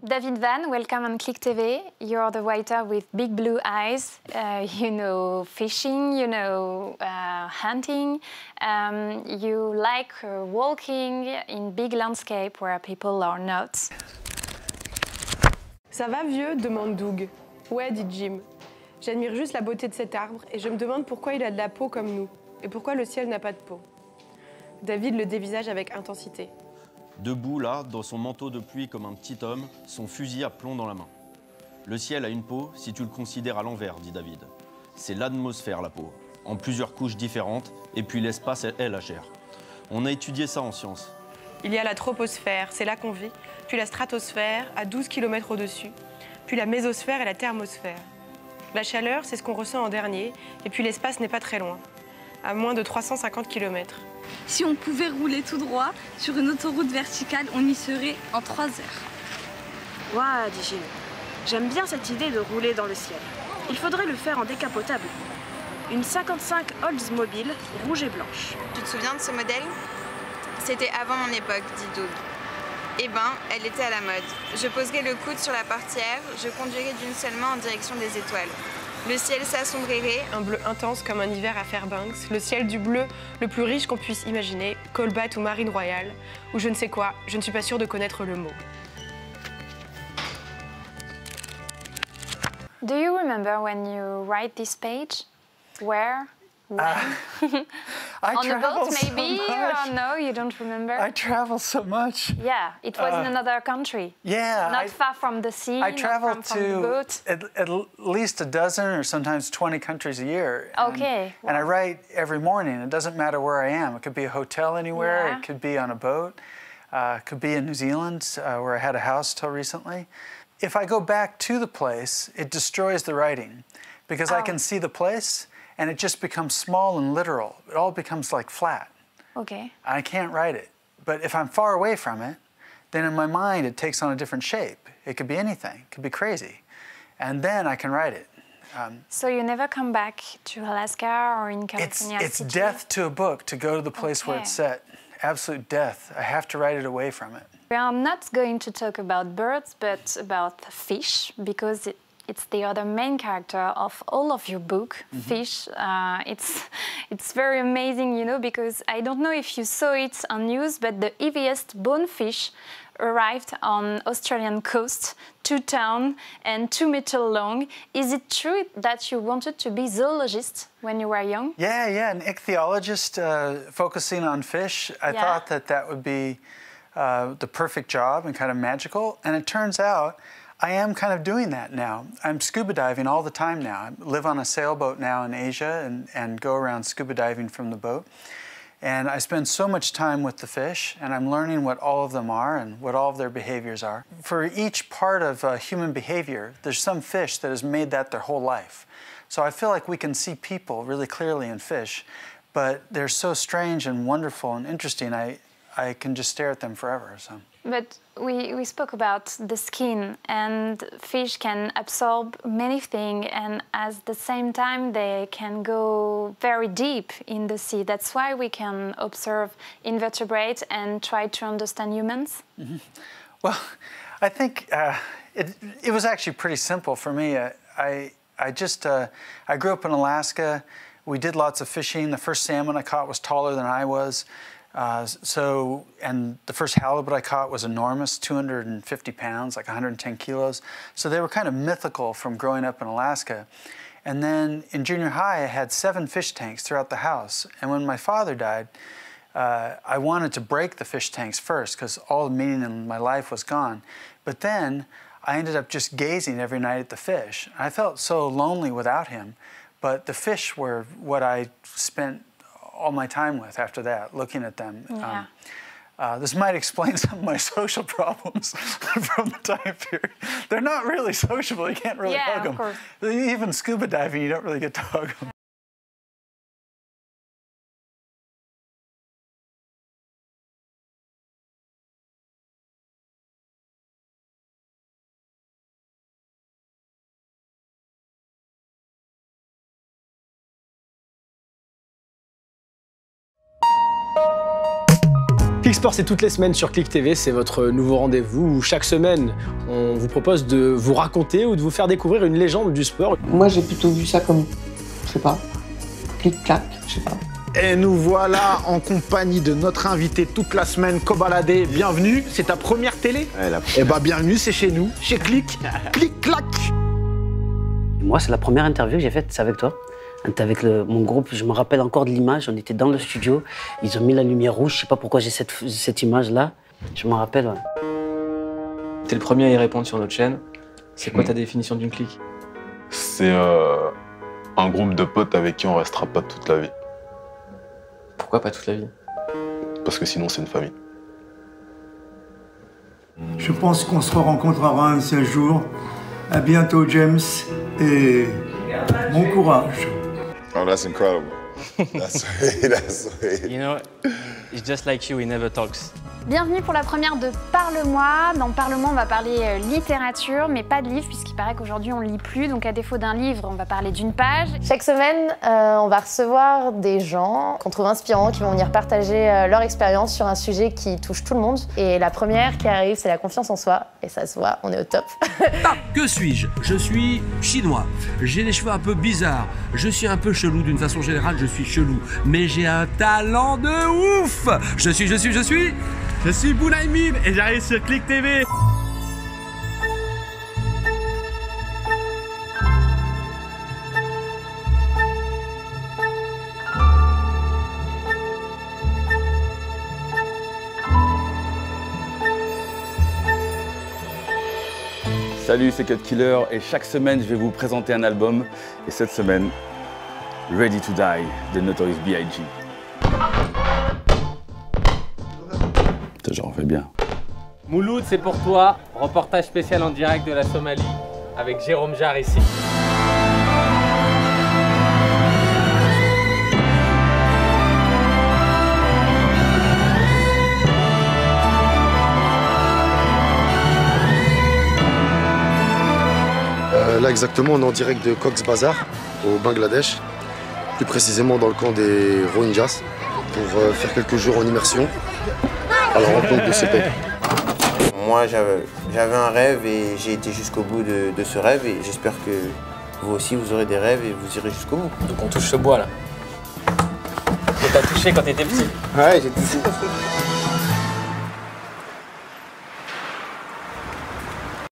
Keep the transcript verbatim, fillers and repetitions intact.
David Van, welcome on Click T V. You're the writer with big blue eyes. Uh, you know fishing, you know uh, hunting. Um, you like uh, walking in big landscape where people are not. Ça va vieux? Demande Doug. Ouais, dit Jim. J'admire juste la beauté de cet arbre et je me demande pourquoi il a de la peau comme nous et pourquoi le ciel n'a pas de peau. David le dévisage avec intensité. Debout là, dans son manteau de pluie comme un petit homme, son fusil à plomb dans la main. Le ciel a une peau si tu le considères à l'envers, dit David. C'est l'atmosphère, la peau, en plusieurs couches différentes, et puis l'espace est la chair. On a étudié ça en sciences. Il y a la troposphère, c'est là qu'on vit, puis la stratosphère, à douze kilomètres au-dessus, puis la mésosphère et la thermosphère. La chaleur, c'est ce qu'on ressent en dernier, et puis l'espace n'est pas très loin, à moins de trois cent cinquante kilomètres. Si on pouvait rouler tout droit sur une autoroute verticale, on y serait en trois heures. Ouah, dit Jim. J'aime bien cette idée de rouler dans le ciel. Il faudrait le faire en décapotable. Une cinquante-cinq Oldsmobile, rouge et blanche. Tu te souviens de ce modèle? C'était avant mon époque, dit Doug. Eh ben, elle était à la mode. Je poserai le coude sur la portière, je conduirai d'une seule main en direction des étoiles. Le ciel s'assombrirait. Un bleu intense comme un hiver à Fairbanks, le ciel du bleu le plus riche qu'on puisse imaginer, Colbat ou Marine Royale, ou je ne sais quoi, je ne suis pas sûre de connaître le mot. Do you remember when you write this page? Where? When? Uh, I On a travel boat, maybe? so much. Or no, you don't remember? I travel so much. Yeah, it was Uh, in another country. Yeah. Not I, far from the sea, I not travel from, from the to boat. at, at least a dozen or sometimes twenty countries a year. And, Okay, And I wow. write every morning. It doesn't matter where I am. It could be a hotel anywhere. Yeah. It could be on a boat. Uh, it could be in New Zealand, uh, where I had a house till recently. If I go back to the place, it destroys the writing because I Oh. can see the place and it just becomes small and literal. It all becomes like flat. Okay. I can't write it. But if I'm far away from it, then in my mind it takes on a different shape. It could be anything. It could be crazy. And then I can write it. Um, So you never come back to Alaska or in it's California it's City? death to a book to go to the place where Okay. it's set. Absolute death. I have to write it away from it. We are not going to talk about birds, but about fish, because it, it's the other main character of all of your book, mm-hmm. Fish. Uh, it's, it's very amazing, you know, because I don't know if you saw it on news, but the heaviest bonefish arrived on Australian coast, two ton and two meter long. Is it true that you wanted to be zoologist when you were young? Yeah, yeah, an ichthyologist uh, focusing on fish. I Yeah. thought that that would be uh, the perfect job and kind of magical. And it turns out I am kind of doing that now. I'm scuba diving all the time now. I live on a sailboat now in Asia and, and go around scuba diving from the boat. And I spend so much time with the fish, and I'm learning what all of them are and what all of their behaviors are. For each part of uh, human behavior, there's some fish that has made that their whole life. So I feel like we can see people really clearly in fish, but they're so strange and wonderful and interesting, I, I can just stare at them forever. So. But we, we spoke about the skin, and fish can absorb many things, and at the same time they can go very deep in the sea. That's why we can observe invertebrates and try to understand humans. Mm-hmm. Well, I think uh, it, it was actually pretty simple for me. I, I, I just, uh, I grew up in Alaska. We did lots of fishing. The first salmon I caught was taller than I was. Uh, so, and the first halibut I caught was enormous, two hundred fifty pounds, like one hundred ten kilos. So they were kind of mythical from growing up in Alaska. And then in junior high, I had seven fish tanks throughout the house. And when my father died, uh, I wanted to break the fish tanks first because all the meaning in my life was gone. But then I ended up just gazing every night at the fish. I felt so lonely without him, but the fish were what I spent all my time with after that, looking at them. Yeah. Um, uh, this might explain some of my social problems from the time period. They're not really sociable. You can't really Yeah, hug of them. course. Even scuba diving, you don't really get to hug them. Clic Sport, c'est toutes les semaines sur Clic T V, c'est votre nouveau rendez-vous où chaque semaine, on vous propose de vous raconter ou de vous faire découvrir une légende du sport. Moi, j'ai plutôt vu ça comme, je sais pas, clic-clac, je sais pas. Et nous voilà en compagnie de notre invité toute la semaine, Kobalade. Bienvenue, c'est ta première télé? Ouais, la Eh bah bienvenue, c'est chez nous, chez Clic, Clic-Clac. Moi, c'est la première interview que j'ai faite, c'est avec toi. On était avec le, mon groupe, je me rappelle encore de l'image, on était dans le studio, ils ont mis la lumière rouge, je sais pas pourquoi j'ai cette, cette image-là, je me rappelle. Ouais. T'es le premier à y répondre sur notre chaîne. C'est quoi ta définition d'une clique? C'est euh, un groupe de potes avec qui on restera pas toute la vie. Pourquoi pas toute la vie? Parce que sinon, c'est une famille. Je pense qu'on se rencontrera un seul jour. À bientôt, James, et bon courage. Oh, that's incredible. That's sweet, that's sweet. You know, it's just like you, he never talks. Bienvenue pour la première de Parle-moi. Dans Parle-moi, on va parler euh, littérature, mais pas de livre, puisqu'il paraît qu'aujourd'hui on lit plus. Donc à défaut d'un livre, on va parler d'une page. Chaque semaine, euh, on va recevoir des gens qu'on trouve inspirants, qui vont venir partager euh, leur expérience sur un sujet qui touche tout le monde. Et la première qui arrive, c'est la confiance en soi. Et ça se voit, on est au top. Ah, que suis-je? Je suis chinois. J'ai des cheveux un peu bizarres. Je suis un peu chelou, d'une façon générale, je suis chelou. Mais j'ai un talent de ouf. Je suis, je suis, je suis... Je suis Bounaïmin et j'arrive sur Clic T V. Salut, c'est Cut Killer et chaque semaine je vais vous présenter un album. Et cette semaine, Ready to Die de Notorious B I G J'en fais bien. Mouloud, c'est pour toi. Reportage spécial en direct de la Somalie avec Jérôme Jarre ici. Euh, là exactement, on est en direct de Cox's Bazar au Bangladesh, plus précisément dans le camp des Rohingyas, pour euh, faire quelques jours en immersion à la rencontre de ce peuple. Moi, j'avais un rêve et j'ai été jusqu'au bout de, de ce rêve et j'espère que vous aussi, vous aurez des rêves et vous irez jusqu'au bout. Donc on touche ce bois là. Que t'as touché quand t'étais petit. Ouais, j'ai touché.